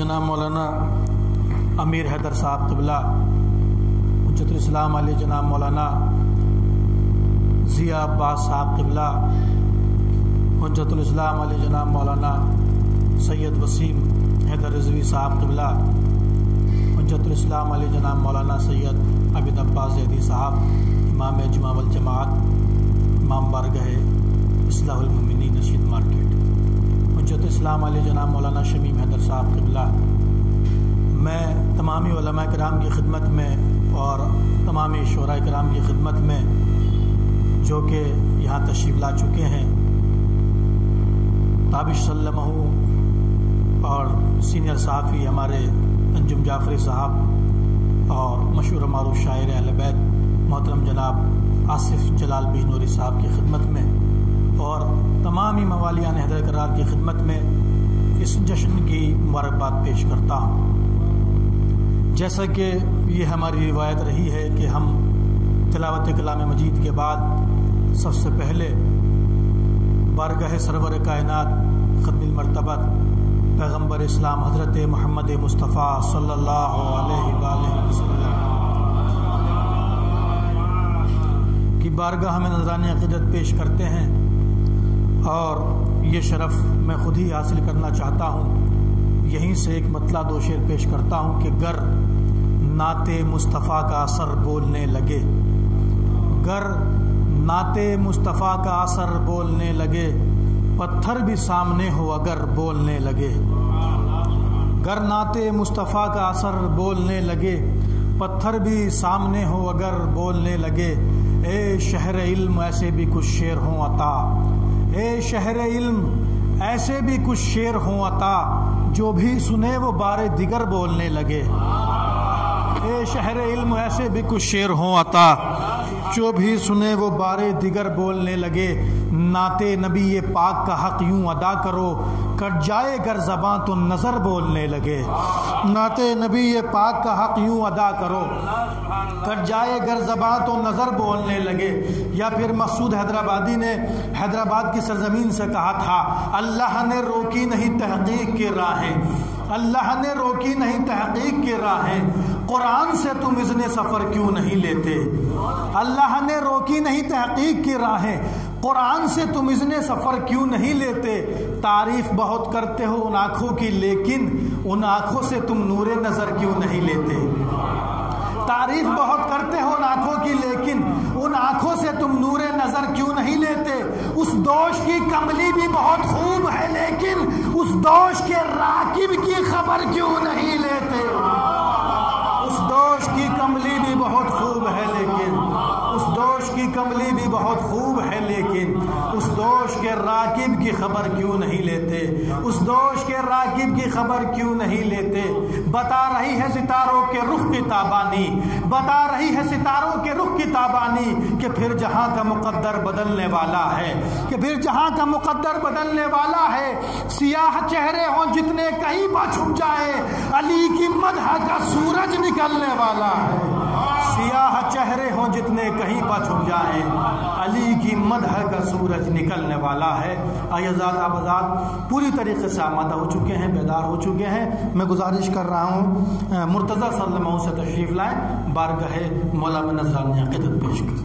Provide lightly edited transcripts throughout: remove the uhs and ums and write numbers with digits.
जनाब मौलाना अमीर हैदर साहब क़िबला, हुज्जतुल इस्लाम अली जनाब मौलाना ज़िया अब्बास साहब क़िबला, हुज्जतुल इस्लाम अली जनाब मौलाना सैयद वसीम हैदर रिज़वी साहब क़िबला, हुज्जतुल इस्लाम अली जनाब मौलाना सैयद अबिद अब्बास ज़ैदी साहब, इमाम जुमा वल जमात, इमाम बारगाह इस्लाहुल मुमिनीन रशीद मार्केट, हुज्जतुल इस्लाम अली जनाब मौलाना शमीम हैदर साहब क़िबला। मैं तमामी उलमा किराम की खिदमत में और तमामी शुरा किराम की खिदमत में जो कि यहाँ तशरीफ़ ला चुके हैं, ताबिश सल्लमहू और सीनियर सहाफ़ी हमारे अंजुम जाफरी साहब और मशहूर मारूफ शायर अहले बैत मोहतरम जनाब आसिफ जलाल बिजनूरी साहब की खिदमत में और तमामी मवालियान हैदर करार की खिदमत में इस जश्न की मुबारकबाद पेश करता हूँ। जैसा कि ये हमारी रिवायत रही है कि हम तिलावत कलाम मजीद के बाद सबसे पहले बारगाह सरवर कायनात ख़त्मुल मरतबत पैगम्बर इस्लाम हज़रत मोहम्मद मुस्तफ़ा सल्लल्लाहु अलैहि वसल्लम की बारगाह में नज़रानी अक़ीदत पेश करते हैं और ये शरफ़ मैं ख़ुद ही हासिल करना चाहता हूँ। यहीं से एक मतला दो शेर पेश करता हूँ कि गर नाते मुस्तफ़ा का असर बोलने लगे, गर नाते मुस्तफ़ा का असर बोलने लगे, पत्थर भी सामने हो अगर बोलने लगे, गर नाते मुस्तफ़ा का असर बोलने लगे, पत्थर भी सामने हो अगर बोलने लगे। ए शहर इल्म ऐसे भी कुछ शेर हों अता, ए शहर इल्म ऐसे भी कुछ शेर हों अता, जो भी सुने वो बारे दिगर बोलने लगे। ए शहर इल्म ऐसे भी कुछ शेर हों अता, जो भी सुने वो बारे दिगर बोलने लगे। नाते नबी ये पाक का हक यूं अदा करो, कट जाए गर ज़बां तो नज़र बोलने लगे। नाते नबी ये पाक का हक यूं अदा करो, कट जाए गर ज़बां तो नज़र बोलने लगे। या फिर मसूद हैदराबादी ने हैदराबाद की सरजमीन से कहा था, अल्लाह ने रोकी नहीं तहक़ीक़ की राहें, अल्लाह ने रोकी नहीं तहक़ीक़ की राहें, कुरान से तुम इज़्ने सफ़र क्यों नहीं लेते। अल्लाह ने रोकी नहीं तहक़ीक़ की राहें, कुरान से तुम इज़्ने सफ़र क्यों नहीं लेते। तारीफ़ बहुत करते हो उन आँखों की, लेकिन उन आँखों से तुम नूरे नज़र क्यों नहीं लेते। तारीफ़ बहुत करते हो उन आँखों की, लेकिन उन आँखों से तुम नूरे नज़र क्यों नहीं लेते। उस दोष की कमली भी बहुत खूब है, लेकिन उस दोष के राकिब की खबर क्यों नहीं लेते। उस दोष की कमली भी बहुत खूब है, लेकिन उस दोष की कमली भी बहुत खूब है, लेकिन उस दोष के राकिब की खबर क्यों नहीं लेते। उस दोष के राकिब की खबर क्यों नहीं लेते। बता रही है सितारों के रुख की ताबानी, बता रही है सितारों के रुख की ताबानी, कि फिर जहाँ का मुक़द्दर बदलने वाला है, कि फिर जहाँ का मुक़द्दर बदलने वाला है। सियाह चेहरे हों जितने कहीं पर छुप जाए, अली की मदह का सूरज निकलने वाला है। सियाह चेहरे हों जितने कहीं पर छुप जाएं, अली की मदह का सूरज निकलने वाला है। आयज़ाद आबाद पूरी तरीके से आमादा हो चुके हैं, बेदार हो चुके हैं। मैं गुजारिश कर रहा हूँ मुर्तज़ा सल्लल्लाहु से तशरीफ़ लाएँ, बारगाह मौला में नज़रानी अक़ीदत पेश करें।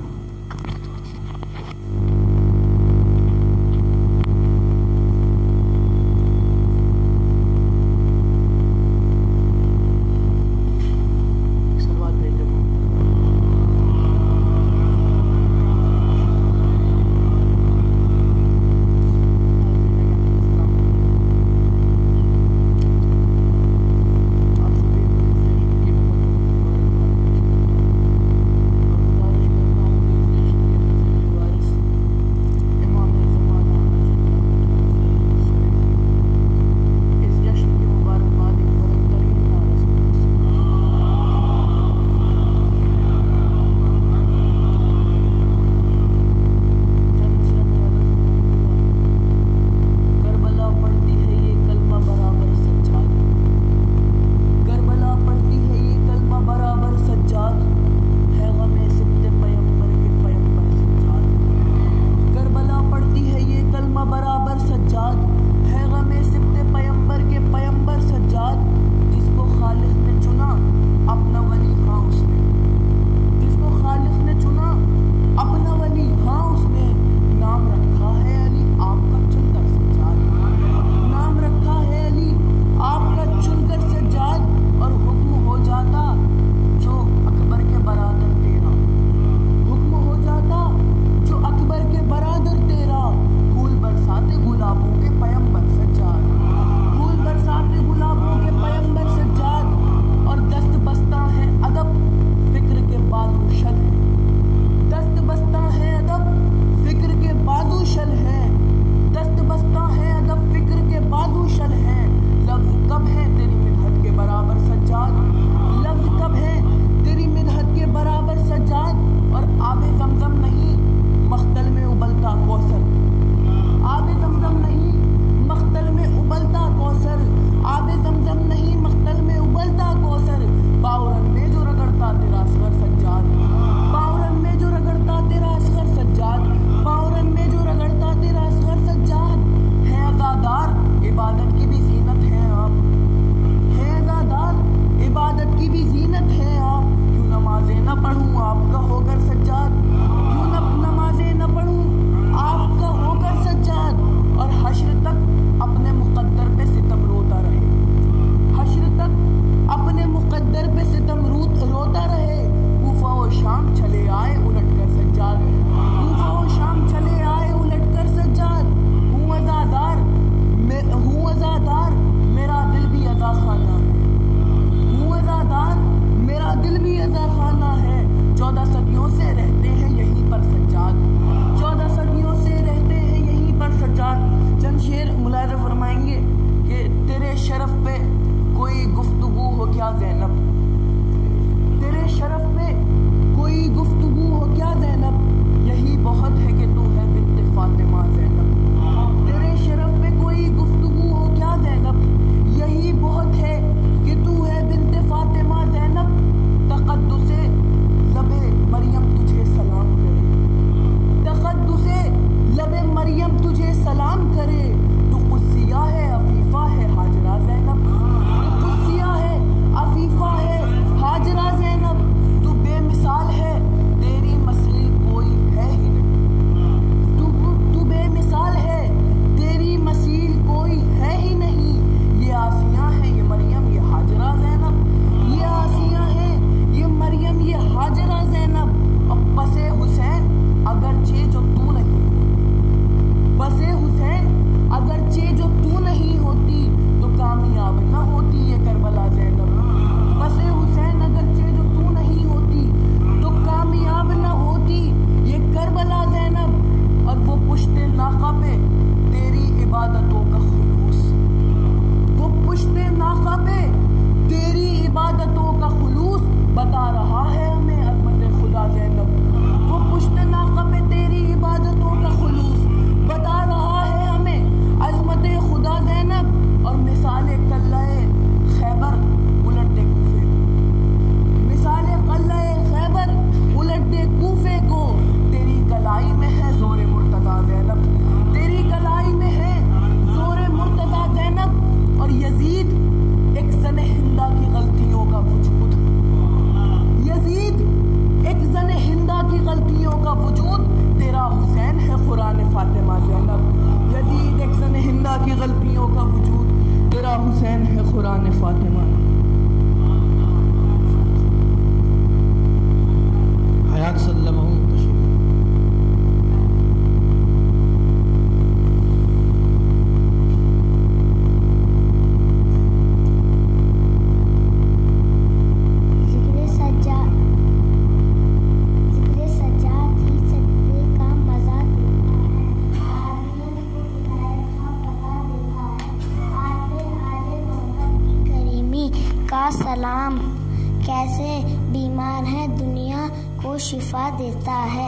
का सलाम। कैसे बीमार है दुनिया को शिफा देता है।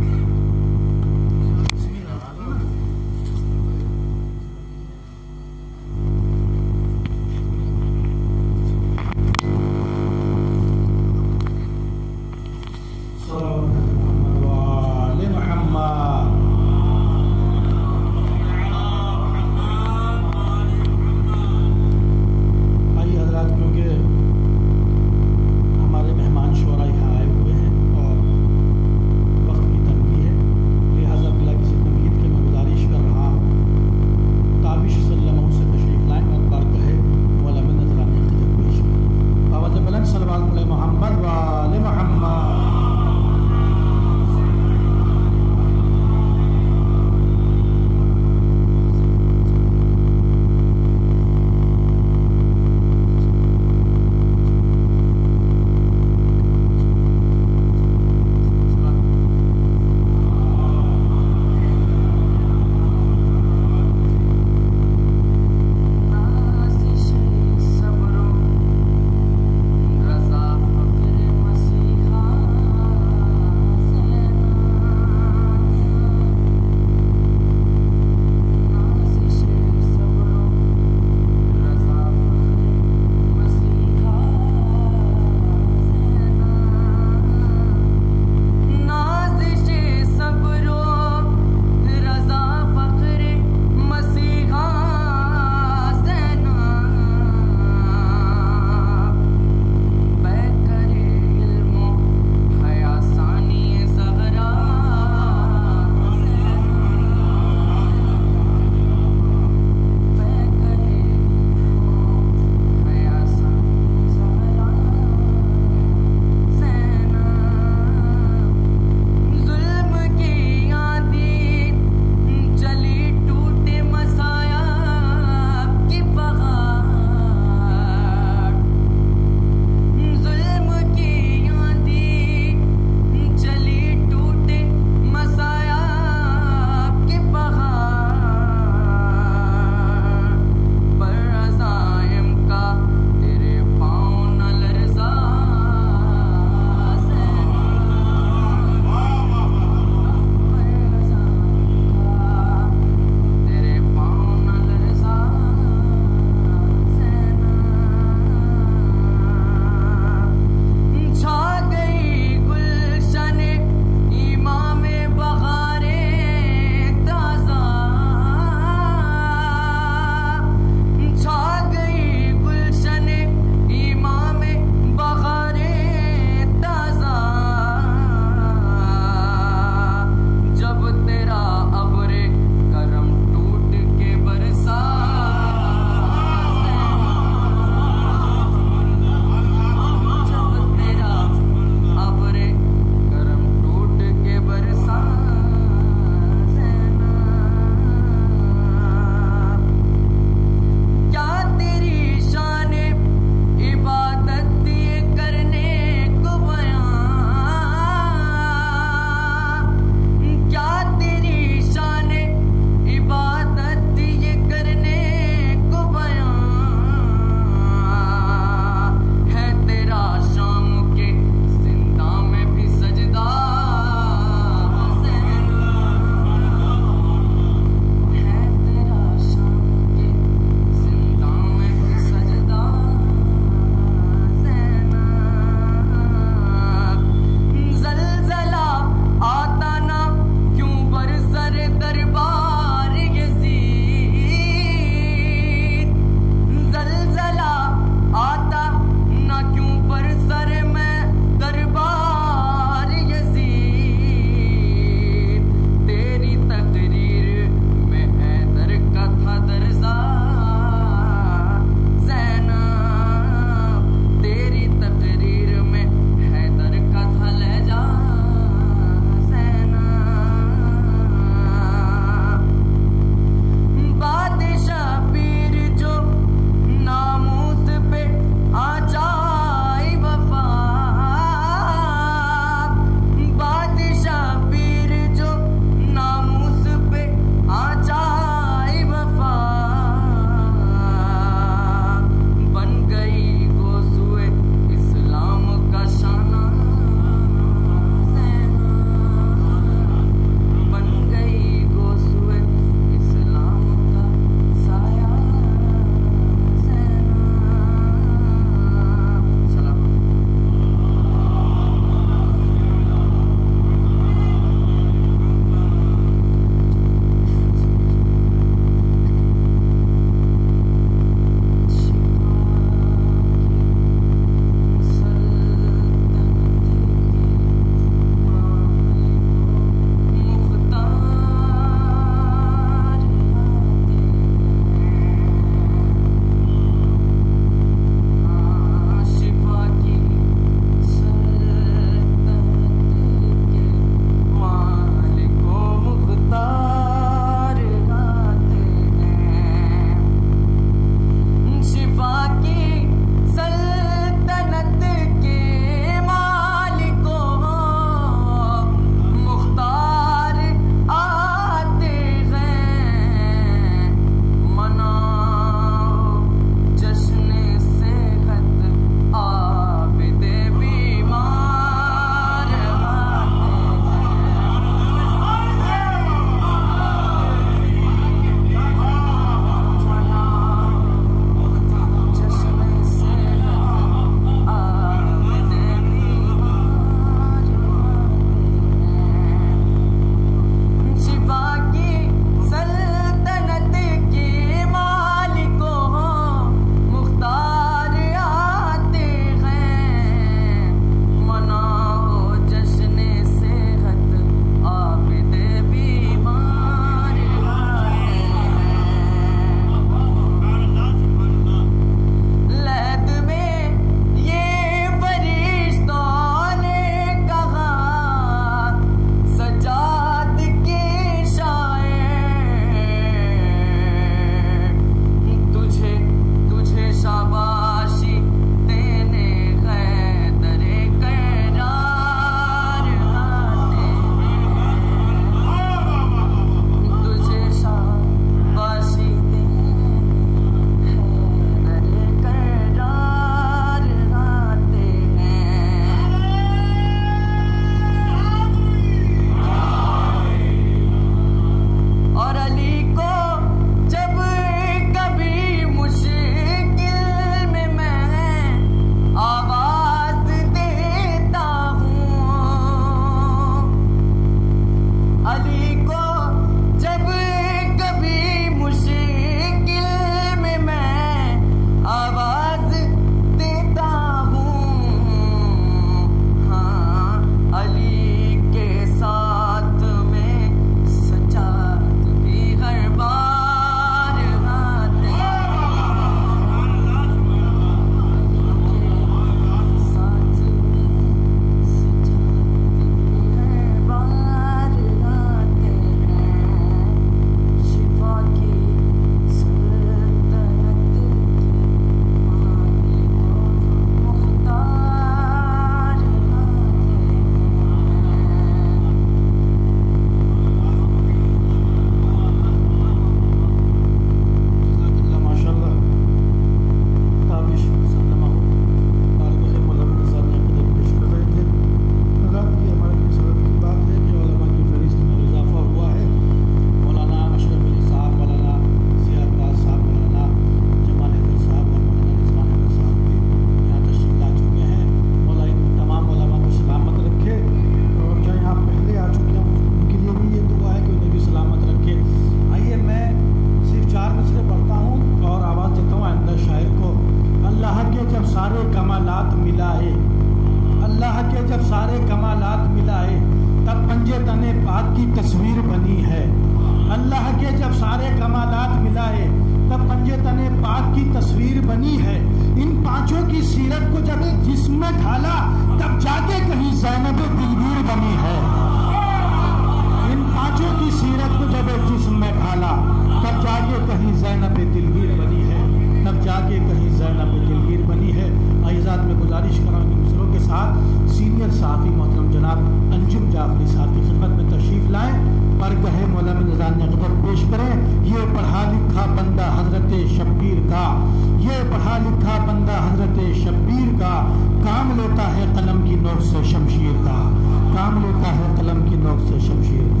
सारे कमालात मिलाए, तब पंजे तने पाक की तस्वीर बनी है। इन पांचों की सीरत को जब एक जिस्म में ढाला, तब जाके कहीं ज़ैनब दिलगीर बनी है। इन पांचों की सीरत को जब एक जिस्म में ढाला, तब जाके कहीं ज़ैनब दिलगीर बनी है, तब जाके कहीं ज़ैनब दिलगीर बनी है। आइज़ात में गुजारिश कर रहा हूँ मिसरों के साथ सीनियर सहाफ़ी मोहतरम जनाब अंजुम जाफरी साहब की खिदमत में तशरीफ़ लाएँ, पर कहे मौला में निज़ान अक़बर पेश करें। ये पढ़ा लिखा बंदा हज़रत शब्बीर का, ये पढ़ा लिखा बंदा हज़रत शब्बीर का, काम लेता है कलम की नोक से शमशीर का, काम लेता है कलम की नोक से शमशीर का।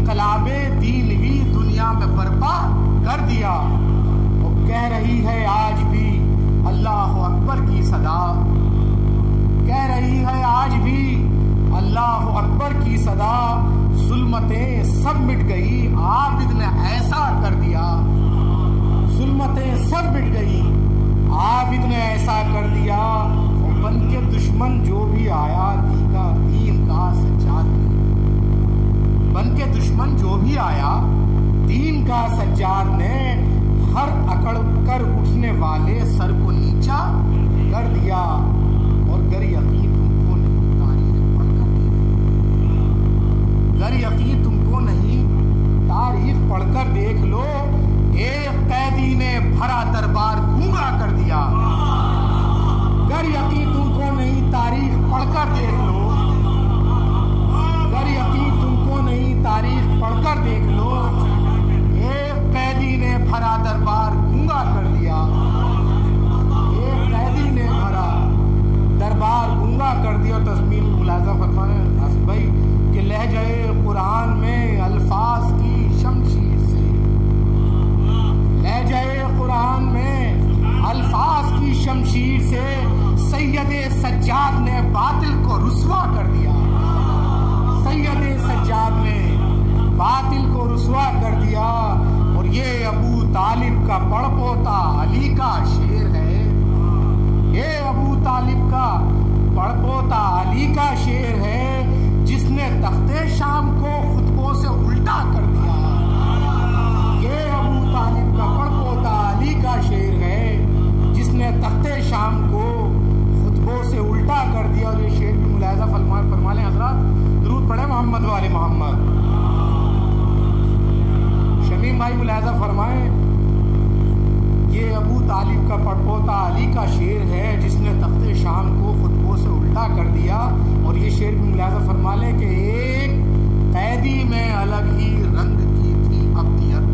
इनकलाबे दीनवी दुनिया में बर्पा कर दिया। वो कह रही है आज भी अल्लाह अकबर की सदा, कह रही है आज भी अल्लाह अकबर की सदा। जुल्मतें सब मिट गई आबिद ने ऐसा कर दिया, जुल्मतें सब मिट गई आबिद ने ऐसा कर दिया। और बन के दुश्मन जो भी आया दीन का सज्जाद, बन के दुश्मन जो भी आया दीन का सज्जाद ने हर अकड़ कर उठने वाले सर को नीचा कर दिया। और गर यकीन तुमको नहीं तारीख पढ़कर देख, गर यकीन तुमको नहीं तारीख पढ़कर देख लो, एक कैदी ने भरा दरबार गूंगा कर दिया। गर यकीन तुमको नहीं तारीख पढ़कर देख लो, गर यकीन तुमको नहीं तारीख पढ़कर देख लो, एक कैदी ने भरा दरबार गूंगा कर दिया। एक कैदी ने भरा दरबार गूंगा कर दिया। तस्मीर मुलाजा फरमाए आसिफ भाई कि लहजे कुरान में अल्फाज की शमशीर से, लहजे कुरान में अल्फाज की शमशीर से सैयदे सज्जाद ने बातिल को रुस्वा कर दिया। सैयदे सज्जाद ने बातिल को रुस्वा कर दिया। और ये अबू तालिब का पड़पोता अली का शेर है, ये अबू तालिब का पड़पोता अली का शेर है, जिसने तख्ते शाम को खुतबों से उल्टा कर दिया। ये अबू तालिब का पड़पोता अली का शेर है, जिसने तख्ते शाम को खुतबों से उल्टा कर दिया। और ये शेर भी मुलाहिजा फरमा लें हजरात, दुरूद पढ़े मोहम्मद वाले मोहम्मद। शमीम भाई मुलाहिजा फरमाए, ये अबू तालिब का पड़पोता अली का शेर है, जिसने तख्ते शाम को खुतबों से उल्टा कर दिया। और ये शेर भी मुलाहिजा फरमा लें कि एक कैदी में अलग ही रंग की थी अब्दियत,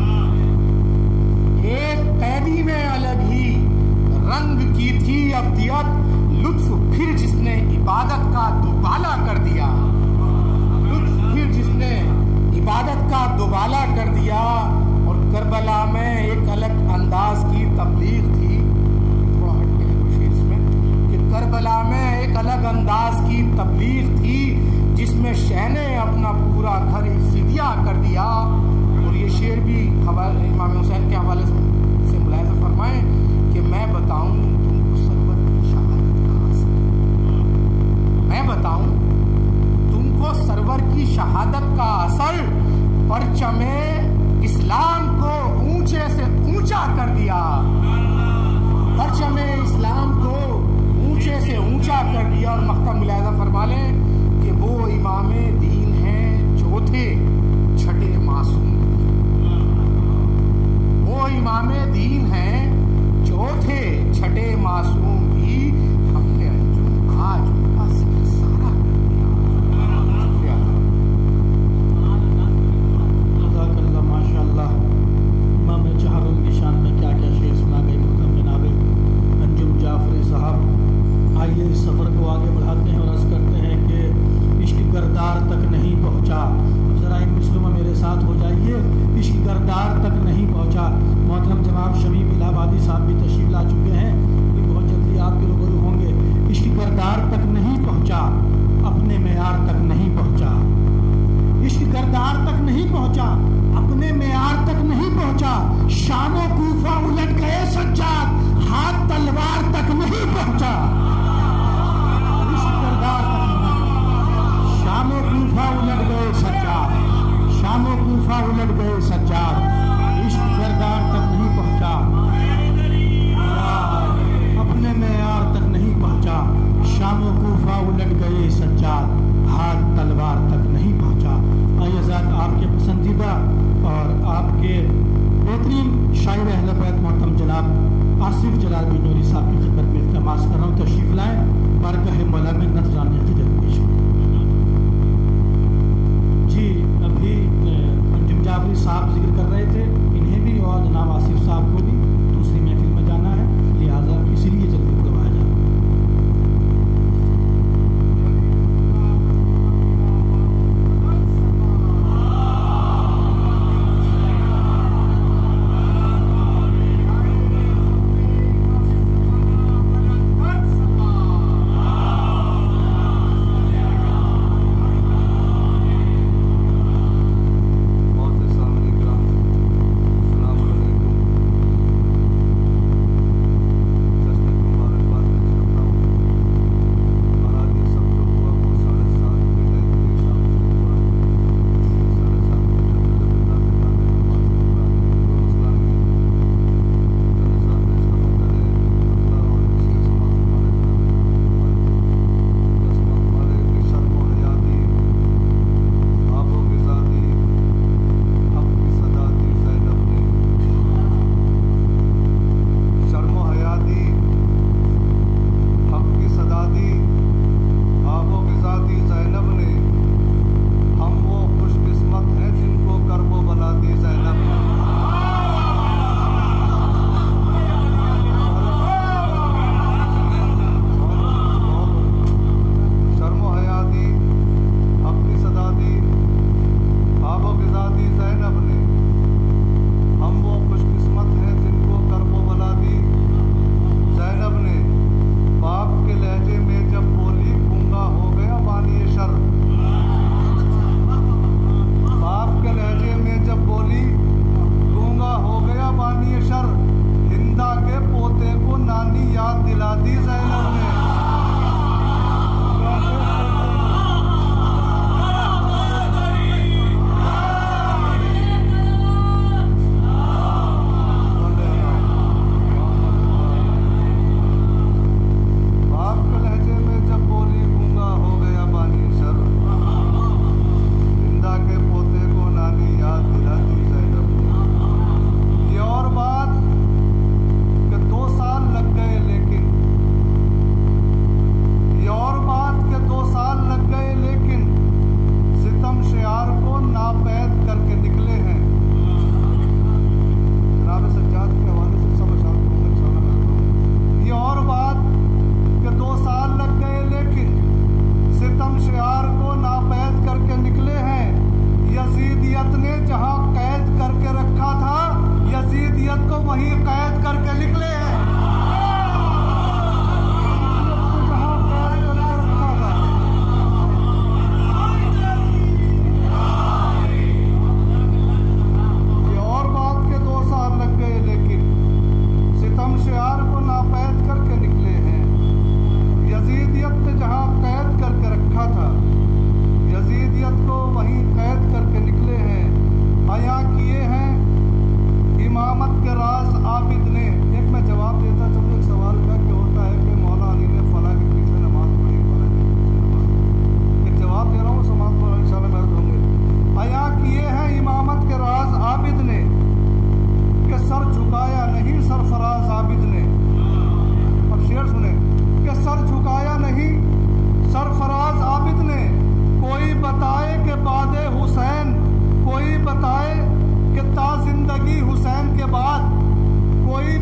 एक कैदी में अलग ही रंग की थी अब्दियत। लुत्फ फिर जिसने इबादत का दुबाला कर दिया, लुत्फ फिर जिसने इबादत का दुबाला कर दिया। और करबला में एक अलग अंदाज की तबलीग थी, थोड़ा हट के है इसमें, कि करबला में एक अलग अंदाज की तबलीग थी, जिसमें शह ने अपना पूरा घर फिदिया कर दिया। और ये शेर भी इमाम हुसैन के हवाले से मुलाहिजा फरमाए कि मैं बताऊं तुमको सरवर की शहादत का असर, मैं बताऊं तुमको सरवर की शहादत का असर। परचमे इस्लाम को ऊंचे से ऊंचा कर दिया, परचमे इस्लाम को ऊंचे से ऊंचा कर दिया। और मख्तम मुलाहिजा फरमा लें कि वो इमामे दीन हैं चौथे छठे मासूम, वो इमामे दीन हैं चौथे छठे मासूम भी। हमने अंजुम आज उनका जिक्र सारा कर दिया। जज़ाकल्लाह माशाअल्लाह। इमाम चहारुल निशान में क्या क्या शेर सुना गए मुहतरम जनाब अंजुम जाफरी साहब। आइए इस सफ़र को आगे बढ़ाते हैं और अर्ज़ करते हैं कि इश्क करदार तक नहीं पहुँचा। अब ज़रा इन मिसलों में मेरे साथ हो जाइए। इश्क करदार तक नहीं पहुँचा। मोहतरम जनाब शमीम इलाहाबादी साहब भी तशरीफ ला चुके हैं, ये बहुत जल्दी आपके रूबरू होंगे। इश्क करदार तक नहीं पहुँचा, अपने मेयार तक नहीं पहुँचा। इश्क करदार तक नहीं पहुँचा, अपने मेयार तक नहीं पहुँचा। शानो कूफा उलट गए सज्जाद, हाथ तलवार तक नहीं पहुँचा। इश्क करदार तक नहीं, शानो कूफा उलट गए सज्जाद, शानो कूफा उलट गए सज्जाद। इश्क करदार तक नहीं पहुँचा, अपने मेयार तक नहीं पहुँचा। शानो कूफा उलट गए सज्जाद, हाथ तलवार तक नहीं पहुँचा। आइए आपके पसंदीदा और आपके बेहतरीन शायर अहले बैत मोहतरम जनाब आसिफ जलाल बिनूरी साहब की खिदमत में इल्तिमास कर रहा हूँ, तशरीफ लाएँ। बारगाह मौला में नजरानी अक़ीदत पेश जी। अभी अंजुम जाफरी साहब जिक्र कर रहे थे, इन्हें भी और जनाब आसिफ साहब को भी दूसरी महफिल में जाना है, लिहाजा इसीलिए जल्दी बुलवाया जाए।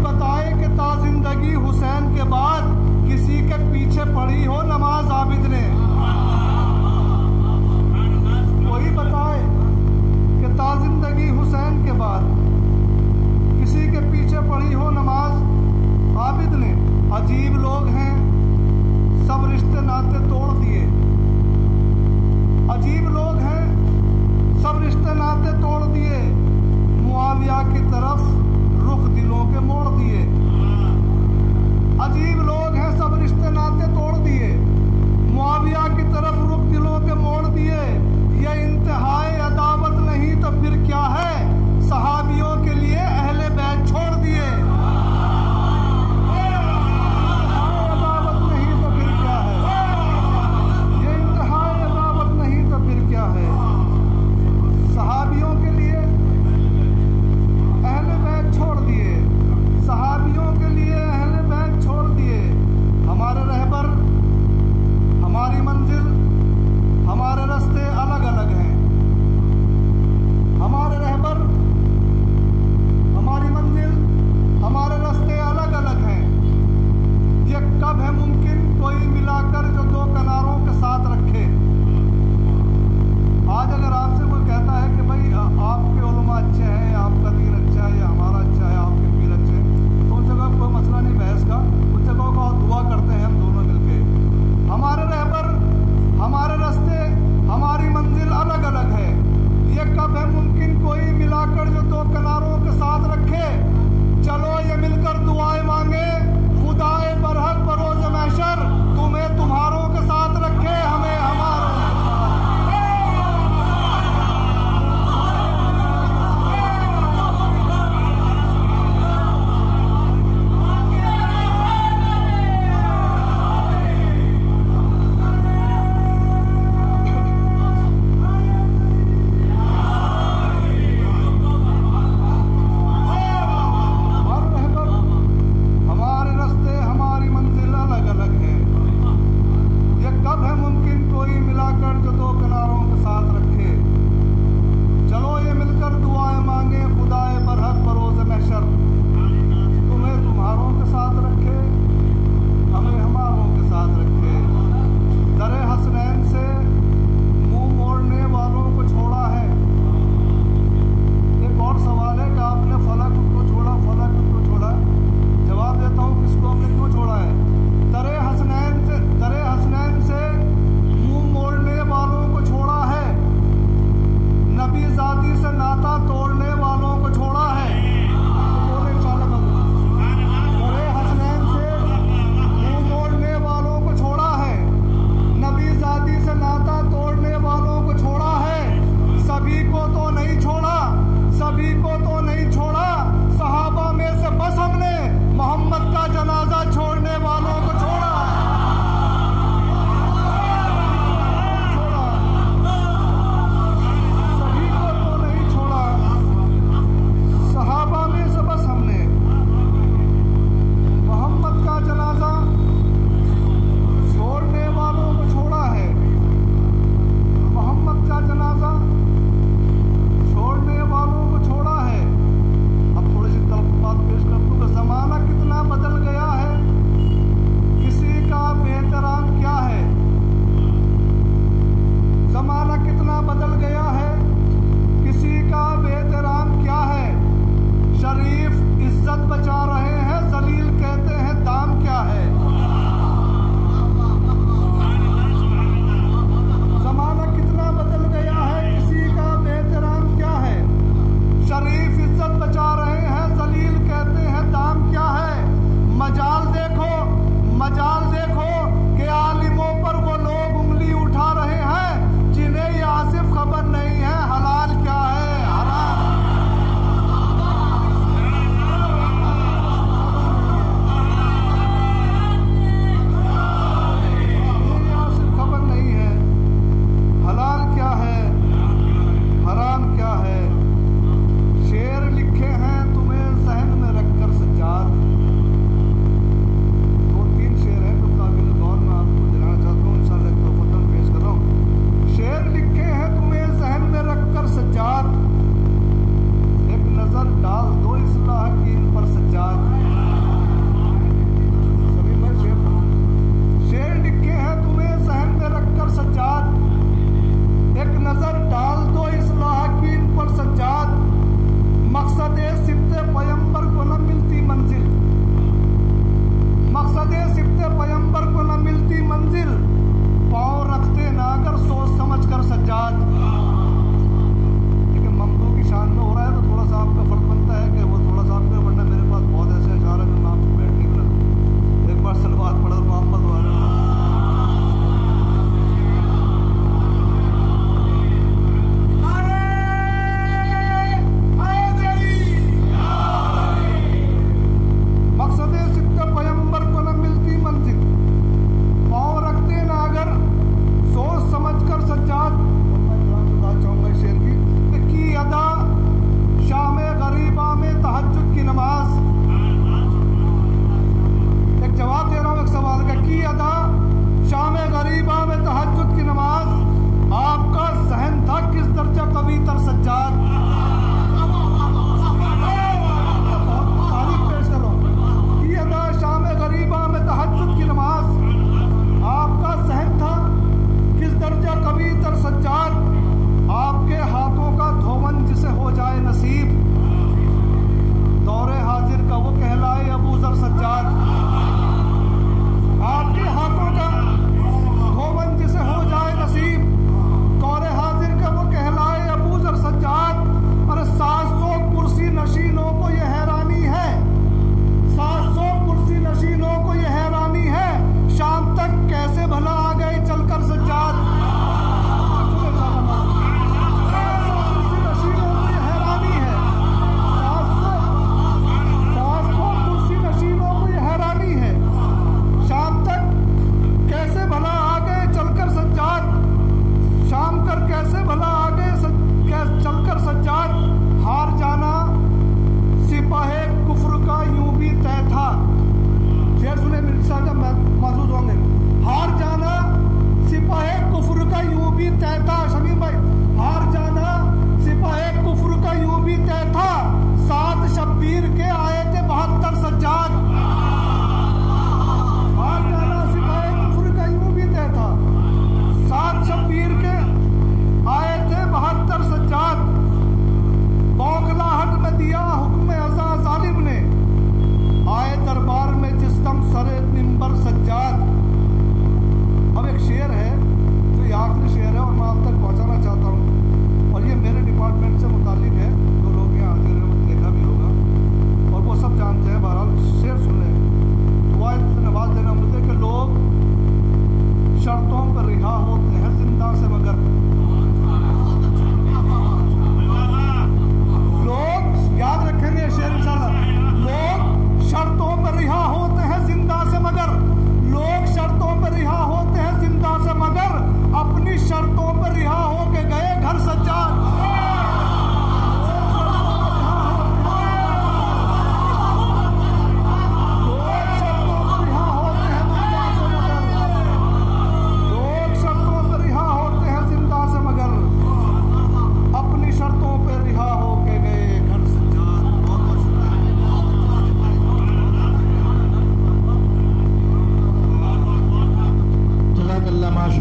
बताए कि ता जिंदगी हुसैन के बाद किसी के पीछे पड़ी हो नमाज आबिद ने। कोई बताए कि ता जिंदगी हुसैन के बाद किसी के पीछे पड़ी हो नमाज आबिद ने। अजीब लोग हैं, सब रिश्ते नाते तोड़ दिए। अजीब लोग हैं, सब रिश्ते नाते तोड़ दिए। मुआविया की तरफ रुख दिलों के मोड़ दिए। अजीब लोग हैं, सब रिश्ते नाते तोड़ दिए। मुआविया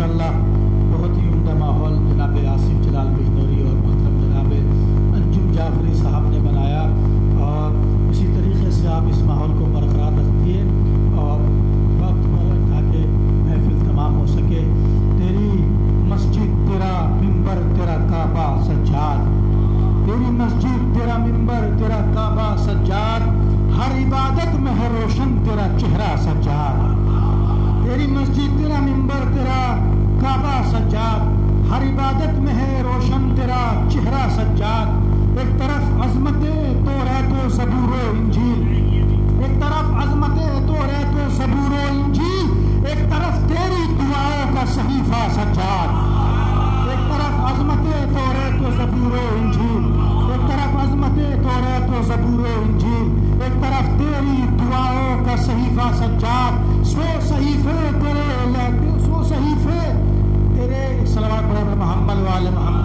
माशाअल्लाह बहुत ही उम्दा माहौल जनाब आसिफ जलाल बिजनौरी और मोहतरम जनाब अंजुम जाफरी साहब ने बनाया, और इसी तरीके से आप इस माहौल को बरकरार रखिए और वक्त पर ताकि महफिल तमाम हो सके। तेरी मस्जिद तेरा मिंबर तेरा काबा सज्जाद, तेरी मस्जिद तेरा मिंबर तेरा काबा सज्जाद, हर इबादत में है रोशन तेरा चेहरा सज्जाद। तेरी मस्जिद तेरा मिंबर तेरा काबा सज्जाद, हर इबादत में है रोशन तेरा चेहरा सज्जाद। एक तरफ अजमते तो रहतो ज़बूर व इंजील, एक तरफ अजमते तो रहतो ज़बूर व इंजील, एक तरफ तेरी दुआओं का सहीफा सज्जाद। एक तरफ अजमते तो रहतो ज़बूर व इंजील, एक तरफ अजमते तो रहतो ज़बूर व इंजील, एक तरफ तेरी दुआओं का सहीफा सज्जाद। सो सहीफे तेरे सलवात पर मोहम्मद वाले मोहम्मद।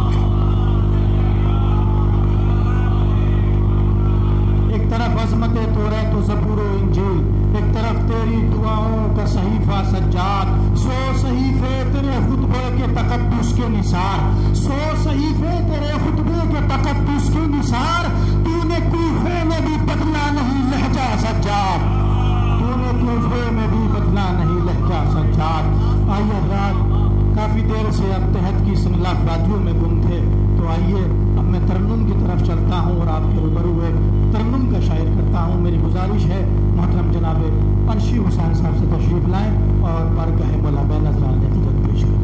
एक तरफ अज़मते तो रहतो ज़बूर व इंजील, एक तरफ तेरी दुआओं का सहीफा सज्जाद। सो सहीफे तेरे खुतबे के तकद्दुस के निसार, सो सहीफे तेरे खुतबे के तकद्दुस के निसार। तूने कूफे में भी बदला नहीं लहजा सज्जाद, तूने कूफे में भी बदला नहीं लहजा सज्जाद। आइए रात काफी देर से अब तहत की सिंगलाफ वादियों में गुम थे, तो आइए अब मैं तरन्नुम की तरफ चलता हूँ और आपके रूबरू एक तरन्नुम का शायर करता हूँ। मेरी गुजारिश है मोहतरम जनाब अर्शी हुसैन साहब से तशरीफ लाएं और बारगाह मौला बेनज़ीर नतीजत पेश करें।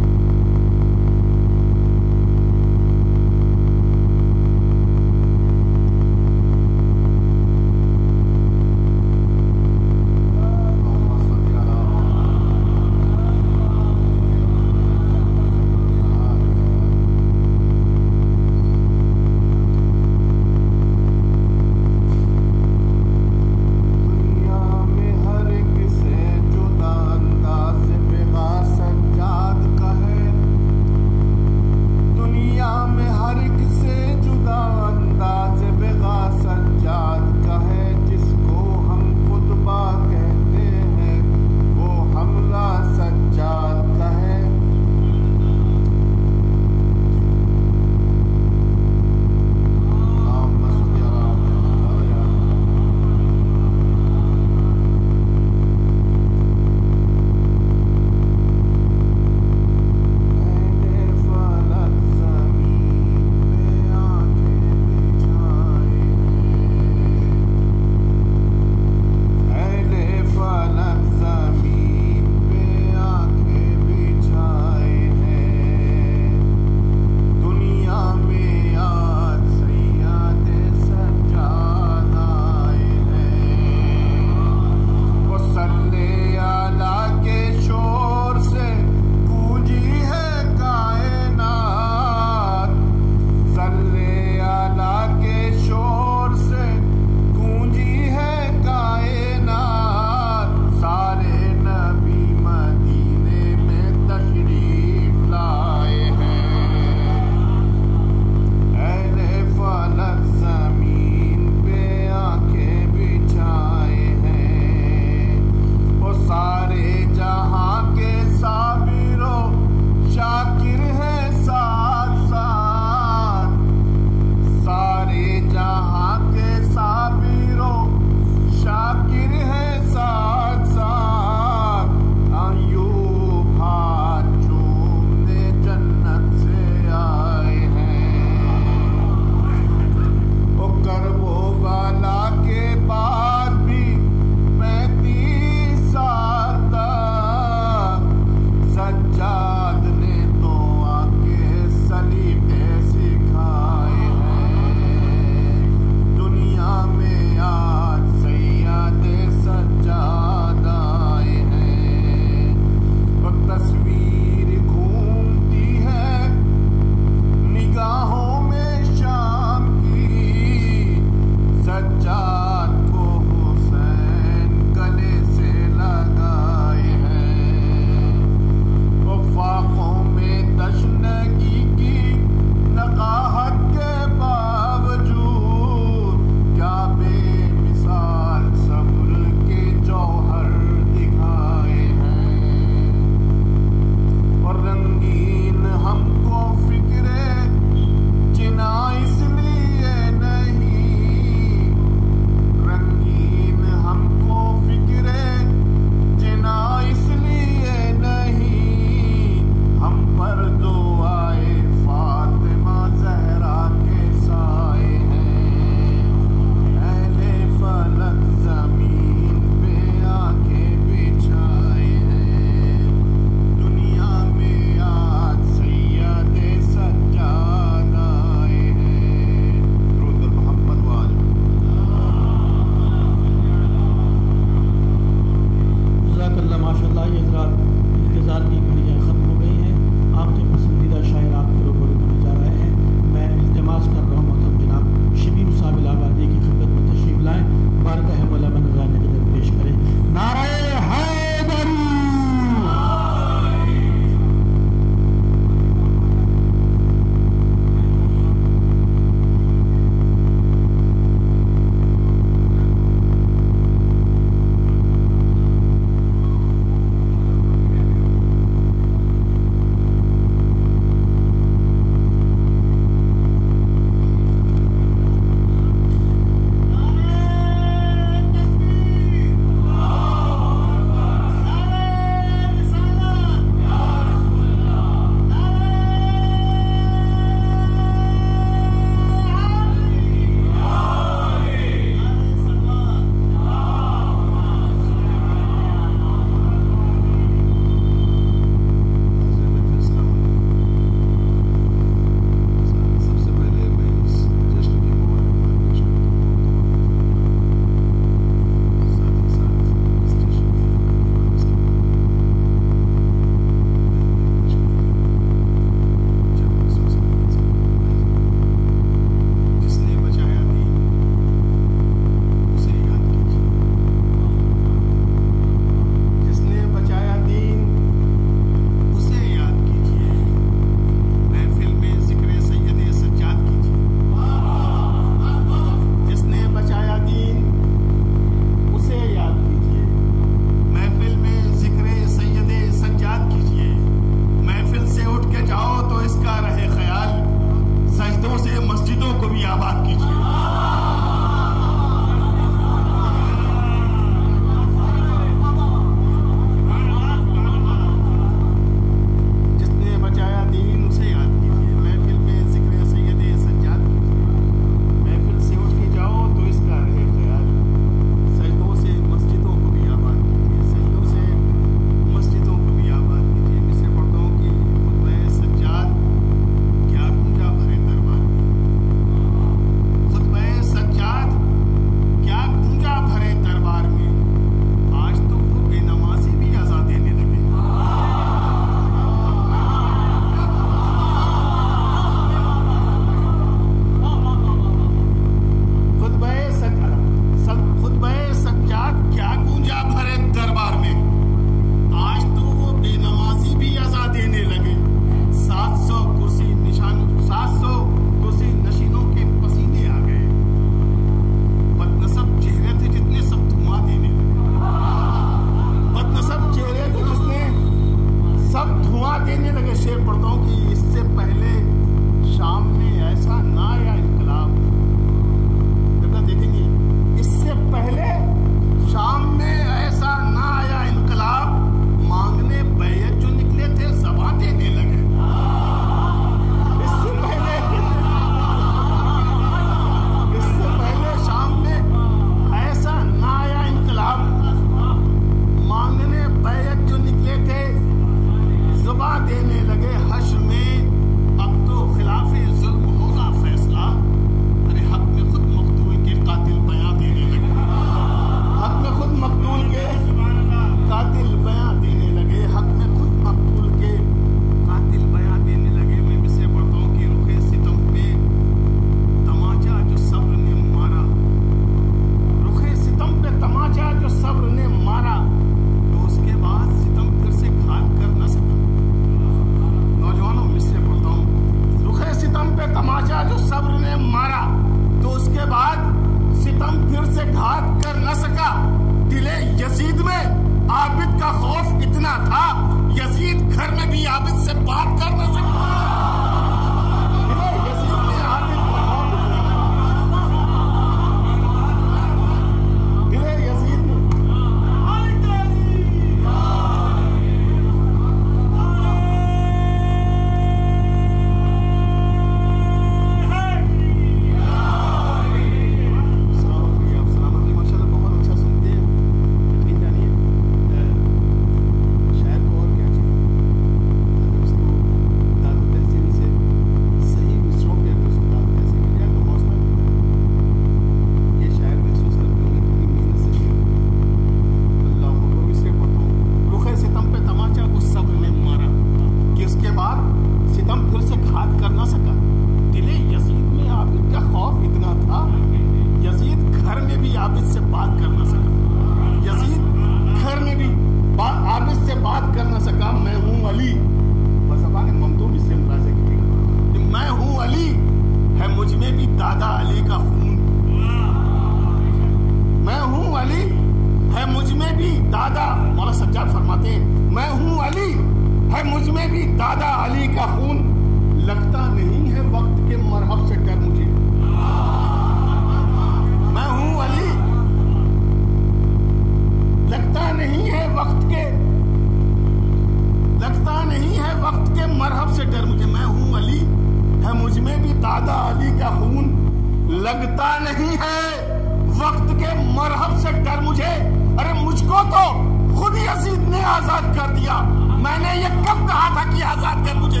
लगता नहीं है वक्त के मरहब से डर मुझे। अरे मुझको तो खुद यजीद ने आजाद कर दिया। मैंने ये कब कहा था कि आजाद कर मुझे?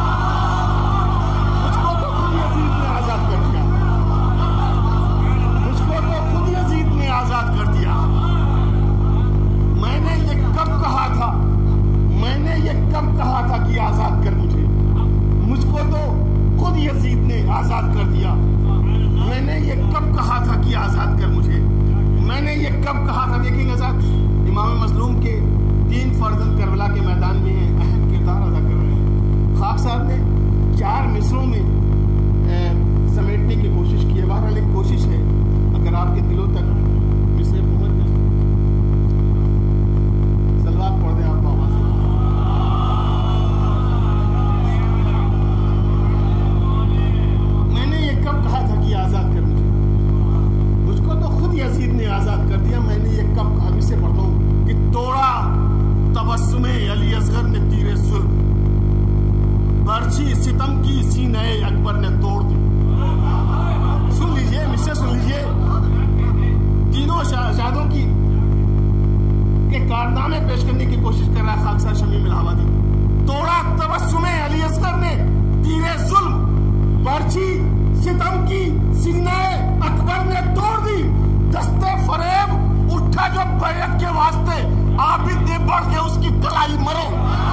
मुझको तो खुद यजीद ने आजाद कर दिया। मुझको तो खुद यजीद ने आजाद कर दिया। मैंने ये कब कहा था? मैंने ये कब कहा था कि आजाद कर मुझे? मुझको तो खुद यजीद ने आजाद कर दिया। मैंने ये कब कहा था कि आजाद कर मुझे? मैंने ये कब कहा था? देखिए साहब, इमाम मजलूम के 3 फर्जंद करबला के मैदान में अहम किरदार अदा कर रहे हैं। खाक साहब ने 4 मिसरों में समेटने की कोशिश की है। बहरहाल एक कोशिश है, अगर आपके दिलों तक मिसरे पहुंच जाए। सलवात पढ़ दें आप आवाज। मैंने ये कब कहा था कि आजाद कर मुझे? मुझको तो खुद यजीद ने आजाद कर दिया। मैंने ये कब कहा? इसे पढ़ता हूं कि तोड़ा तबस्सुमे अली असगर ने तीरे जुल्म, बर्छी सितम की सीने अकबर ने तोड़ दी। सुन लीजिए, मिसरे सुन लीजिए। तीनों शहादों की के कारनामे पेश करने की कोशिश कर रहा है खाक साहब शमीम इलाहाबादी। तोड़ा तबस्सुमे अली असगर ने तीरे जुल्म, बर्छी सितम की सीने अकबर ने तोड़ दी। दस्ते फरेब उठा जो बैरत के वास्ते, आबिद ने बढ़ के उसकी कलाई मरो।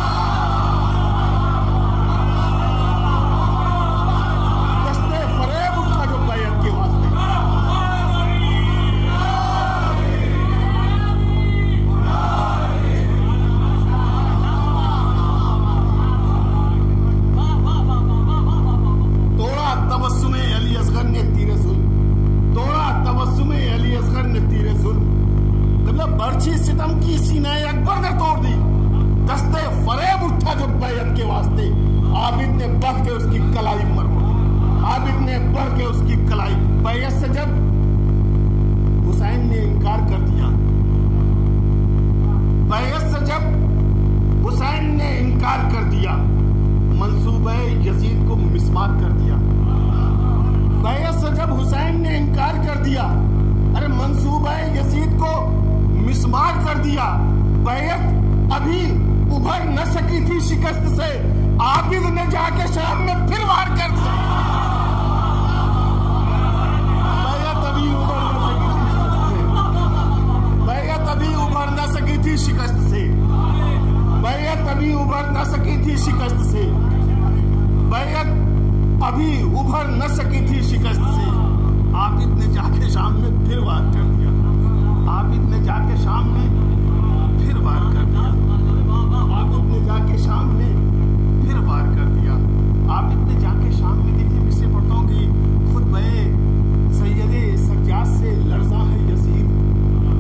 दस्ते फरेब उठा जो बैरत के वास्ते। तोड़ा तबस्सुमे अली असगर ने तीरे जुल्म, तोड़ा तबस्सुमे अली असगर ने तीरे जुल्म, मतलब बर्छी सितम की सीने अकबर ने तोड़ दी। दस्ते फरेब उठा जो बैरत के वास्ते, आबिद ने बढ़ के उसकी कलाई मरवा। आबिद ने बढ़ के उसकी कलाई। बैरत से जब हुसैन ने इनकार कर दिया, बैरत से जब हुसैन ने इनकार कर दिया, मंसूबे यजीद को मिसमार कर दिया। बैरत से जब हुसैन ने इनकार कर दिया, अरे मंसूबे यजीद को मिसमार कर दिया। बैरत अभी उभर न सकी थी शिकस्त से, आबिद ने जाके शाम में फिर वार कर दिया।